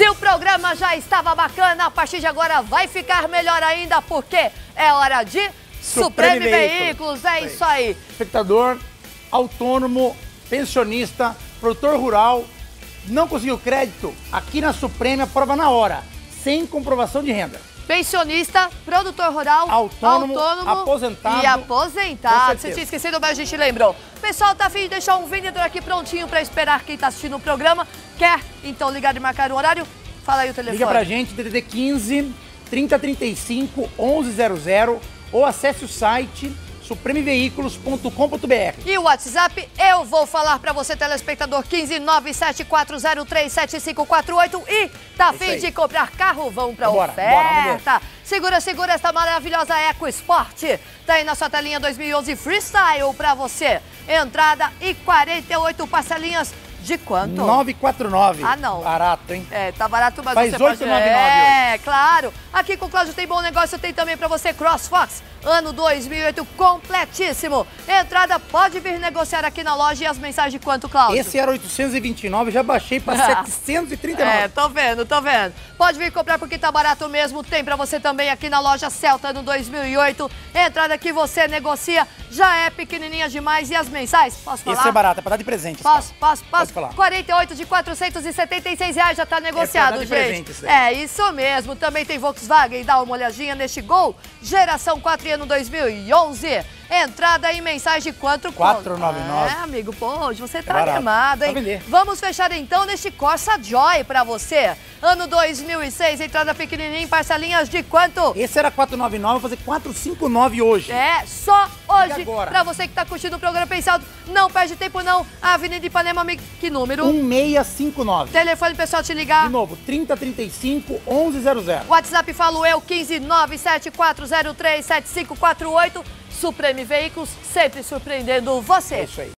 Se o programa já estava bacana, a partir de agora vai ficar melhor ainda, porque é hora de Supreme Veículos. É isso aí. Espectador, autônomo, pensionista, produtor rural, não conseguiu crédito? Aqui na Supreme, a prova na hora, sem comprovação de renda. Pensionista, produtor rural, autônomo, aposentado e aposentado. Você tinha esquecido, mas a gente lembrou. O pessoal tá a fim de deixar um vendedor aqui prontinho para esperar quem tá assistindo o programa. Quer, então, ligar e marcar o horário? Fala aí o telefone. Liga pra gente, DDD 15 3035 1100 ou acesse o site supremeveículos.com.br. E o WhatsApp, eu vou falar pra você, telespectador, 15974037548. E tá a fim de comprar carro? Vamos pra oferta. Segura esta maravilhosa EcoSport. Tá aí na sua telinha 2011 Freestyle pra você. Entrada e 48 parcelinhas. De quanto? 949. Ah, não. Barato, hein? É, tá barato, mas faz você 899 pode... É, hoje. claro. Aqui com o Cláudio tem bom negócio, tem também pra você CrossFox. Ano 2008 completíssimo. Entrada pode vir negociar aqui na loja. E as mensagens de quanto, Cláudio? Esse era 829, já baixei pra 739. É, tô vendo. Pode vir comprar porque tá barato mesmo. Tem pra você também aqui na loja Celta ano 2008. Entrada que você negocia já é pequenininha demais. E as mensais? Posso falar? Esse é barato, é pra dar de presente. Posso Pode falar. 48 de R$476 já tá negociado, de gente. presente, isso aí. É isso mesmo. Também tem Volkswagen. Dá uma olhadinha neste Gol. Geração 4 ano 2011. Entrada e mensagem de quanto? 499. É, amigo, pô, hoje você tá animado, hein? Vender. Vamos fechar então neste Corsa Joy pra você. Ano 2006, entrada pequenininha, parcelinhas de quanto? Esse era 499, vou fazer 459 hoje. É, só hoje. Agora? Pra você que tá curtindo o programa pensado, não perde tempo não. Avenida Ipanema, que número? 1659. Telefone pessoal te ligar. De novo, 3035 1100. WhatsApp falo eu, 15974037548. Supreme Veículos, sempre surpreendendo você. É isso aí.